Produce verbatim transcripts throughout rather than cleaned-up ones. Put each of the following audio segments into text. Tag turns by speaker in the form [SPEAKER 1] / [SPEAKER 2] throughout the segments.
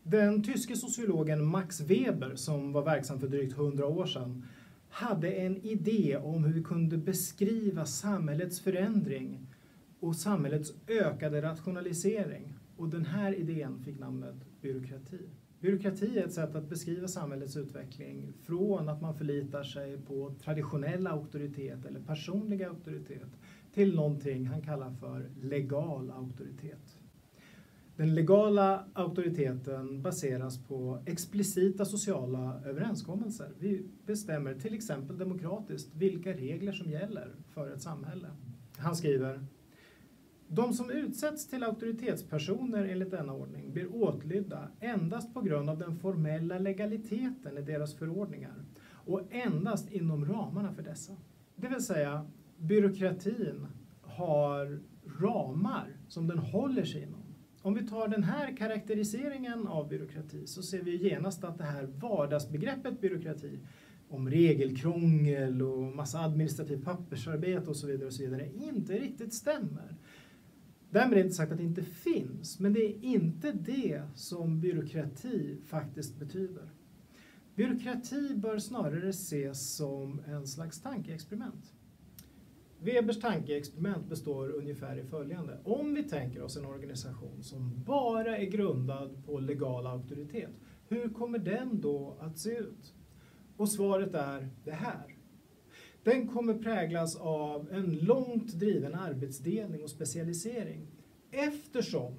[SPEAKER 1] Den tyske sociologen Max Weber, som var verksam för drygt hundra år sedan, hade en idé om hur vi kunde beskriva samhällets förändring och samhällets ökade rationalisering. Och den här idén fick namnet byråkrati. Byråkrati är ett sätt att beskriva samhällets utveckling från att man förlitar sig på traditionell auktoritet eller personlig auktoritet till någonting han kallar för legal auktoritet. Den legala auktoriteten baseras på explicita sociala överenskommelser. Vi bestämmer till exempel demokratiskt vilka regler som gäller för ett samhälle. Han skriver: de som utsätts till auktoritetspersoner enligt denna ordning blir åtlydda endast på grund av den formella legaliteten i deras förordningar och endast inom ramarna för dessa. Det vill säga, byråkratin har ramar som den håller sig inom. Om vi tar den här karaktäriseringen av byråkrati så ser vi genast att det här vardagsbegreppet byråkrati om regelkrångel och massa administrativt pappersarbete och så vidare och så vidare inte riktigt stämmer. Därmed är det inte sagt att det inte finns, men det är inte det som byråkrati faktiskt betyder. Byråkrati bör snarare ses som en slags tankeexperiment. Webers tankeexperiment består ungefär i följande. Om vi tänker oss en organisation som bara är grundad på legal auktoritet, hur kommer den då att se ut? Och svaret är det här. Den kommer präglas av en långt driven arbetsdelning och specialisering. Eftersom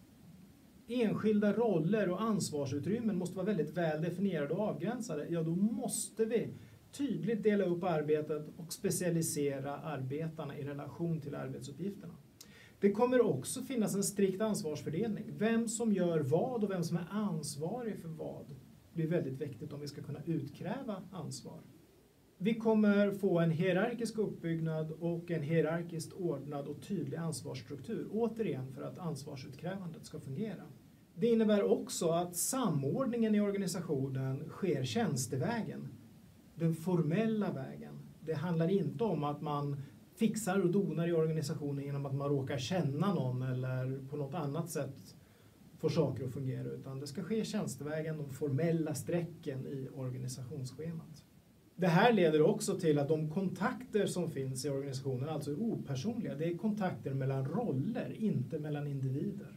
[SPEAKER 1] enskilda roller och ansvarsutrymmen måste vara väldigt väl definierade och avgränsade, ja då måste vi tydligt dela upp arbetet och specialisera arbetarna i relation till arbetsuppgifterna. Det kommer också finnas en strikt ansvarsfördelning. Vem som gör vad och vem som är ansvarig för vad blir väldigt viktigt om vi ska kunna utkräva ansvar. Vi kommer få en hierarkisk uppbyggnad och en hierarkiskt ordnad och tydlig ansvarsstruktur. Återigen för att ansvarsutkrävandet ska fungera. Det innebär också att samordningen i organisationen sker tjänstevägen. Den formella vägen. Det handlar inte om att man fixar och donar i organisationen genom att man råkar känna någon eller på något annat sätt får saker att fungera. Utan det ska ske tjänstevägen, de formella strecken i organisationsschemat. Det här leder också till att de kontakter som finns i organisationen alltså är opersonliga. Det är kontakter mellan roller, inte mellan individer.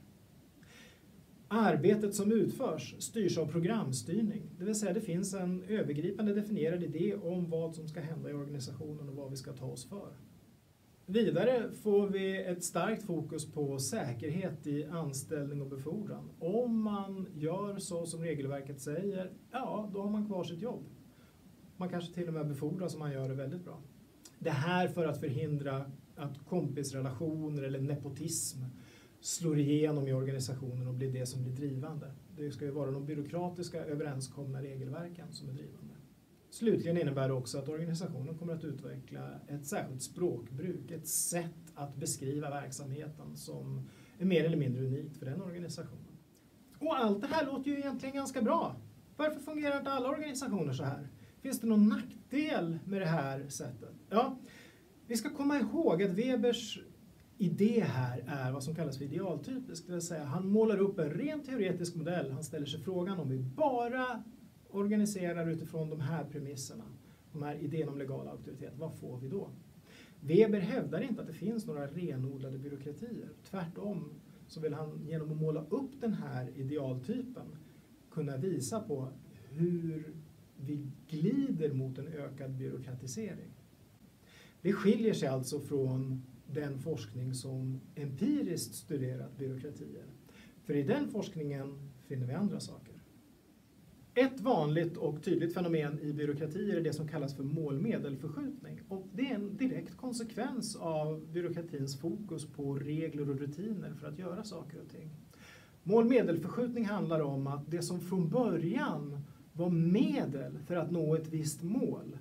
[SPEAKER 1] Arbetet som utförs styrs av programstyrning. Det vill säga det finns en övergripande definierad idé om vad som ska hända i organisationen och vad vi ska ta oss för. Vidare får vi ett starkt fokus på säkerhet i anställning och befordran. Om man gör så som regelverket säger, ja då har man kvar sitt jobb. Man kanske till och med befordras om man gör det väldigt bra. Det här för att förhindra att kompisrelationer eller nepotism slår igenom i organisationen och blir det som blir drivande. Det ska ju vara de byråkratiska överenskomna regelverken som är drivande. Slutligen innebär det också att organisationen kommer att utveckla ett särskilt språkbruk, ett sätt att beskriva verksamheten som är mer eller mindre unikt för den organisationen. Och allt det här låter ju egentligen ganska bra. Varför fungerar inte alla organisationer så här? Finns det någon nackdel med det här sättet? Ja, vi ska komma ihåg att Webers idé här är vad som kallas för idealtypisk. Det vill säga han målar upp en rent teoretisk modell. Han ställer sig frågan om vi bara organiserar utifrån de här premisserna, de här idén om legal auktoritet, vad får vi då? Weber hävdar inte att det finns några renodlade byråkratier. Tvärtom så vill han genom att måla upp den här idealtypen kunna visa på hur vi glider mot en ökad byråkratisering. Det skiljer sig alltså från den forskning som empiriskt studerat byråkratier. För i den forskningen finner vi andra saker. Ett vanligt och tydligt fenomen i byråkratier är det som kallas för målmedelförskjutning. Och det är en direkt konsekvens av byråkratins fokus på regler och rutiner för att göra saker och ting. Målmedelförskjutning handlar om att det som från början var medel för att nå ett visst mål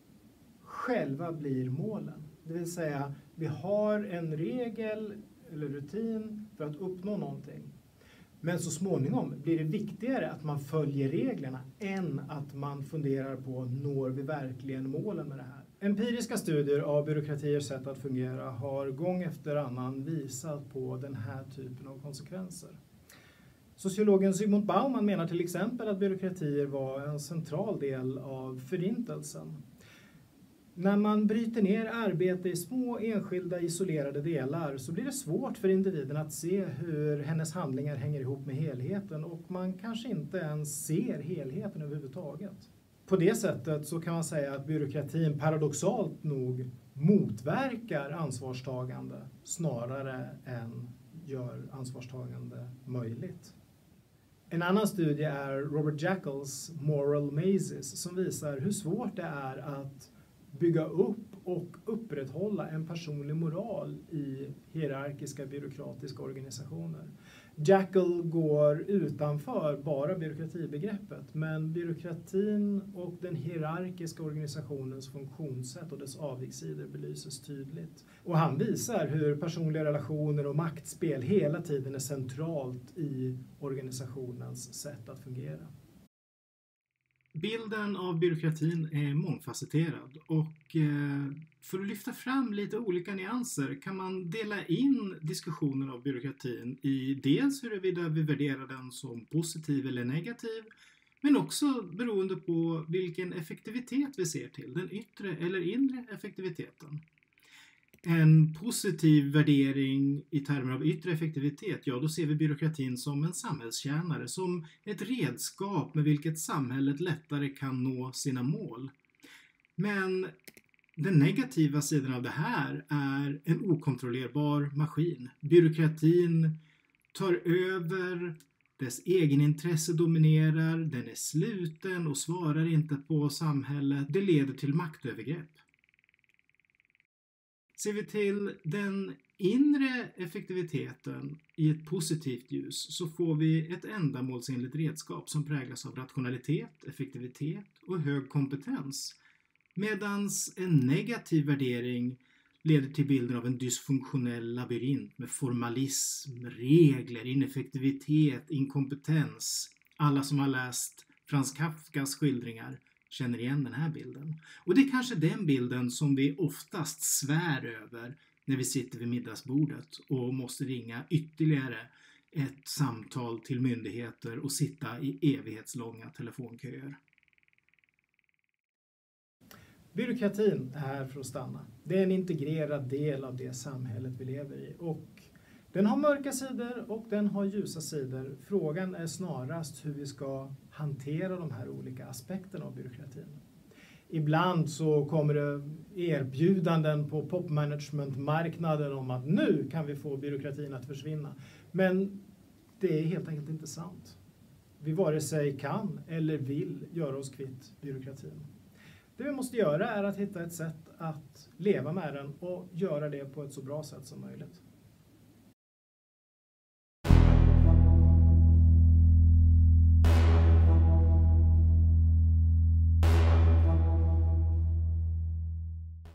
[SPEAKER 1] själva blir målen. Det vill säga, vi har en regel eller rutin för att uppnå någonting. Men så småningom blir det viktigare att man följer reglerna än att man funderar på når vi verkligen målen med det här. Empiriska studier av byråkratiers sätt att fungera har gång efter annan visat på den här typen av konsekvenser. Sociologen Zygmunt Bauman menar till exempel att byråkratier var en central del av förintelsen. När man bryter ner arbete i små enskilda isolerade delar så blir det svårt för individen att se hur hennes handlingar hänger ihop med helheten, och man kanske inte ens ser helheten överhuvudtaget. På det sättet så kan man säga att byråkratin paradoxalt nog motverkar ansvarstagande snarare än gör ansvarstagande möjligt. En annan studie är Robert Jackals Moral Mazes som visar hur svårt det är att bygga upp och upprätthålla en personlig moral i hierarkiska byråkratiska organisationer. Jackal går utanför bara byråkratibegreppet, men byråkratin och den hierarkiska organisationens funktionssätt och dess avigsidor belyses tydligt. Och han visar hur personliga relationer och maktspel hela tiden är centralt i organisationens sätt att fungera.
[SPEAKER 2] Bilden av byråkratin är mångfacetterad, och för att lyfta fram lite olika nyanser kan man dela in diskussionen av byråkratin i dels huruvida vi värderar den som positiv eller negativ, men också beroende på vilken effektivitet vi ser till, den yttre eller inre effektiviteten. En positiv värdering i termer av yttre effektivitet, ja då ser vi byråkratin som en samhällstjänare, som ett redskap med vilket samhället lättare kan nå sina mål. Men den negativa sidan av det här är en okontrollerbar maskin. Byråkratin tar över, dess egenintresse dominerar, den är sluten och svarar inte på samhället. Det leder till maktövergrepp. Ser vi till den inre effektiviteten i ett positivt ljus så får vi ett ändamålsenligt redskap som präglas av rationalitet, effektivitet och hög kompetens. Medan en negativ värdering leder till bilden av en dysfunktionell labyrint med formalism, regler, ineffektivitet, inkompetens. Alla som har läst Franz Kafkas skildringar känner igen den här bilden. Och det är kanske den bilden som vi oftast svär över när vi sitter vid middagsbordet och måste ringa ytterligare ett samtal till myndigheter och sitta i evighetslånga telefonköer.
[SPEAKER 1] Byråkratin är här för att stanna. Det är en integrerad del av det samhället vi lever i. Och den har mörka sidor och den har ljusa sidor. Frågan är snarast hur vi ska hantera de här olika aspekterna av byråkratin. Ibland så kommer det erbjudanden på popmanagementmarknaden om att nu kan vi få byråkratin att försvinna. Men det är helt enkelt inte sant. Vi vare sig kan eller vill göra oss kvitt byråkratin. Det vi måste göra är att hitta ett sätt att leva med den och göra det på ett så bra sätt som möjligt.